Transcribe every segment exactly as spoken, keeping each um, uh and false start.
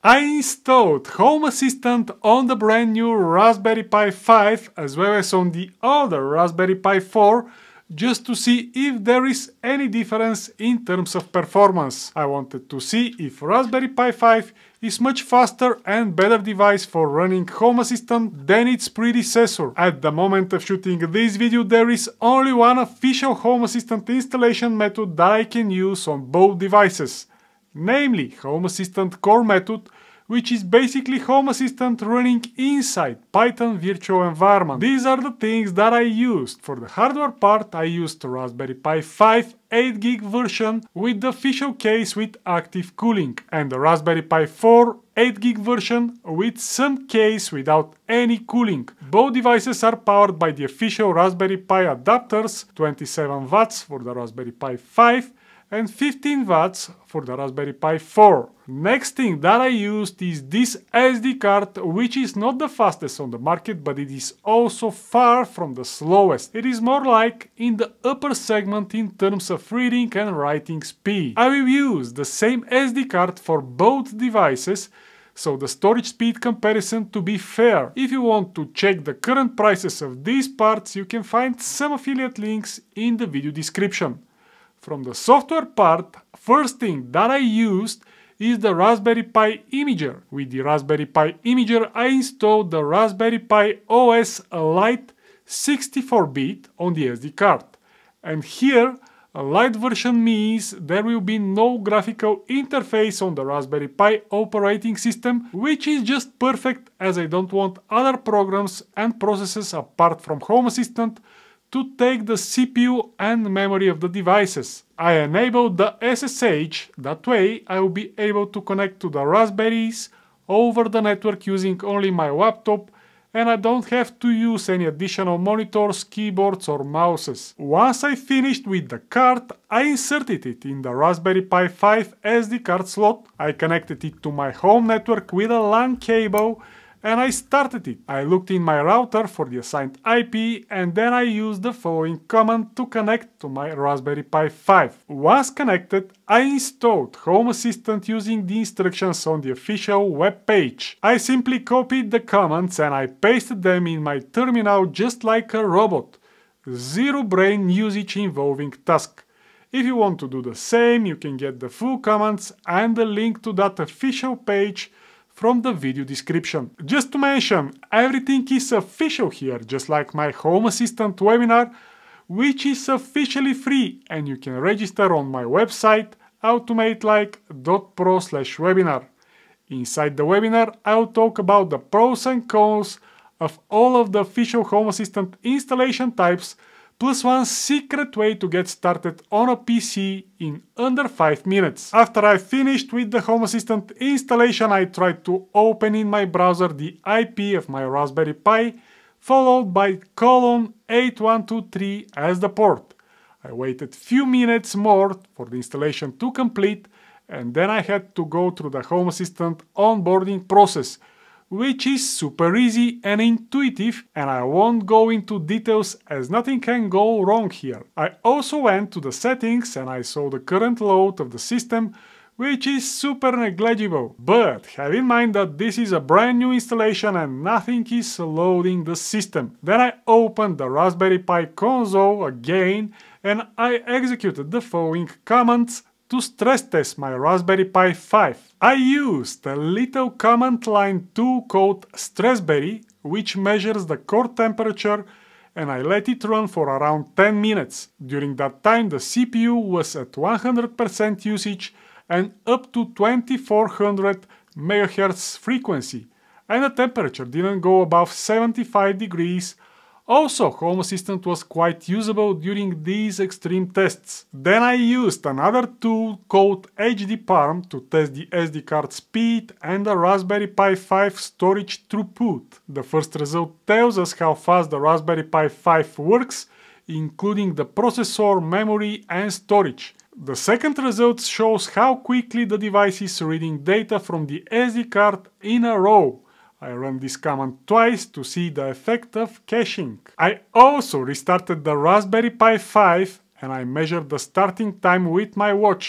I installed Home Assistant on the brand new Raspberry Pi five as well as on the older Raspberry Pi four just to see if there is any difference in terms of performance. I wanted to see if Raspberry Pi five is much faster and better device for running Home Assistant than its predecessor. At the moment of shooting this video, there is only one official Home Assistant installation method that I can use on both devices, namely Home Assistant core method, which is basically Home Assistant running inside Python virtual environment. These are the things that I used. For the hardware part, I used the Raspberry Pi five eight gig version with the official case with active cooling, and the Raspberry Pi four eight gig version with some case without any cooling. Both devices are powered by the official Raspberry Pi adapters, twenty-seven watts for the Raspberry Pi five and fifteen watts for the Raspberry Pi four. Next thing that I used is this S D card, which is not the fastest on the market, but it is also far from the slowest. It is more like in the upper segment in terms of reading and writing speed. I will use the same S D card for both devices, so the storage speed comparison to be fair. If you want to check the current prices of these parts, you can find some affiliate links in the video description. From the software part, first thing that I used is the Raspberry Pi Imager. With the Raspberry Pi Imager, I installed the Raspberry Pi O S Lite sixty-four bit on the S D card. And here, a Lite version means there will be no graphical interface on the Raspberry Pi operating system, which is just perfect as I don't want other programs and processes apart from Home Assistant to take the C P U and memory of the devices. I enabled the S S H, that way I will be able to connect to the Raspberries over the network using only my laptop, and I don't have to use any additional monitors, keyboards or mouses. Once I finished with the card, I inserted it in the Raspberry Pi five S D card slot, I connected it to my home network with a LAN cable, and I started it. I looked in my router for the assigned I P, and then I used the following command to connect to my Raspberry Pi five. Once connected, I installed Home Assistant using the instructions on the official web page. I simply copied the commands and I pasted them in my terminal just like a robot. Zero brain usage involving task. If you want to do the same, you can get the full commands and the link to that official page from the video description. Just to mention, everything is official here, just like my Home Assistant webinar, which is officially free, and you can register on my website automatelike dot pro slash webinar. Inside the webinar, I'll talk about the pros and cons of all of the official Home Assistant installation types, plus one secret way to get started on a P C in under five minutes. After I finished with the Home Assistant installation, I tried to open in my browser the I P of my Raspberry Pi, followed by colon eight one two three as the port. I waited few minutes more for the installation to complete, and then I had to go through the Home Assistant onboarding process, which is super easy and intuitive, and I won't go into details as nothing can go wrong here. I also went to the settings and I saw the current load of the system, which is super negligible. But have in mind that this is a brand new installation and nothing is loading the system. Then I opened the Raspberry Pi console again and I executed the following commands to stress test my Raspberry Pi five. I used a little command line tool called stressberry, which measures the core temperature, and I let it run for around ten minutes. During that time the C P U was at one hundred percent usage and up to twenty-four hundred megahertz frequency, and the temperature didn't go above seventy-five degrees. Also, Home Assistant was quite usable during these extreme tests. Then I used another tool called H D parm to test the S D card speed and the Raspberry Pi five storage throughput. The first result tells us how fast the Raspberry Pi five works, including the processor, memory and storage. The second result shows how quickly the device is reading data from the S D card in a row. I ran this command twice to see the effect of caching. I also restarted the Raspberry Pi five and I measured the starting time with my watch.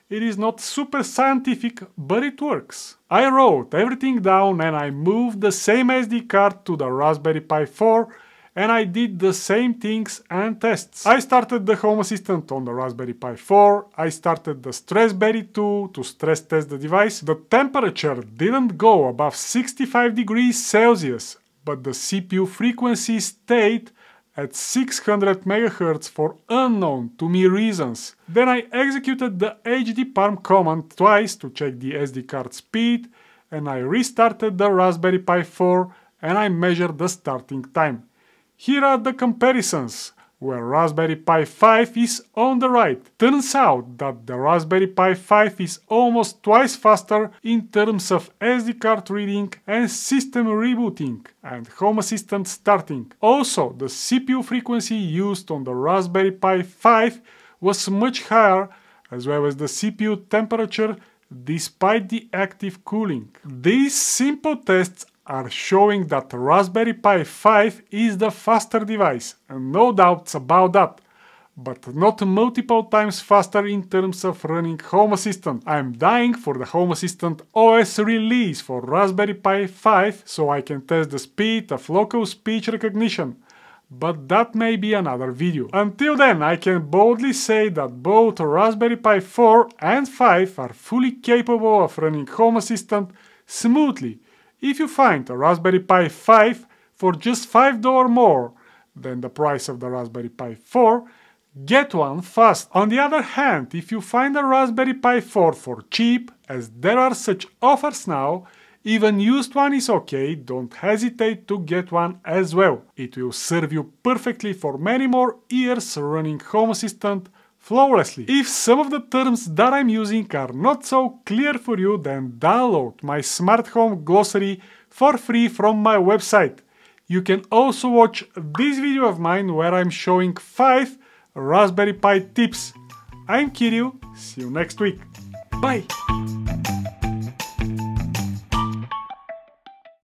It is not super scientific, but it works. I wrote everything down and I moved the same S D card to the Raspberry Pi four and I did the same things and tests. I started the Home Assistant on the Raspberry Pi four, I started the Stressberry two to stress test the device. The temperature didn't go above sixty-five degrees Celsius, but the C P U frequency stayed at six hundred megahertz for unknown to me reasons. Then I executed the hdparm command twice to check the S D card speed, and I restarted the Raspberry Pi four and I measured the starting time. Here are the comparisons, where Raspberry Pi five is on the right. Turns out that the Raspberry Pi five is almost twice faster in terms of S D card reading and system rebooting and Home Assistant starting. Also, the C P U frequency used on the Raspberry Pi five was much higher, as well as the C P U temperature despite the active cooling. These simple tests are showing that the Raspberry Pi five is the faster device, and no doubts about that, but not multiple times faster in terms of running Home Assistant. I am dying for the Home Assistant O S release for Raspberry Pi five so I can test the speed of local speech recognition, but that may be another video. Until then, I can boldly say that both Raspberry Pi four and five are fully capable of running Home Assistant smoothly. If you find a Raspberry Pi five for just five dollars more than the price of the Raspberry Pi four, get one fast. On the other hand, if you find a Raspberry Pi four for cheap, as there are such offers now, even used one is okay, don't hesitate to get one as well. It will serve you perfectly for many more years running Home Assistant flawlessly. If some of the terms that I'm using are not so clear for you, then download my smart home glossary for free from my website. You can also watch this video of mine where I'm showing five Raspberry Pi tips. I'm Kirill, see you next week. Bye!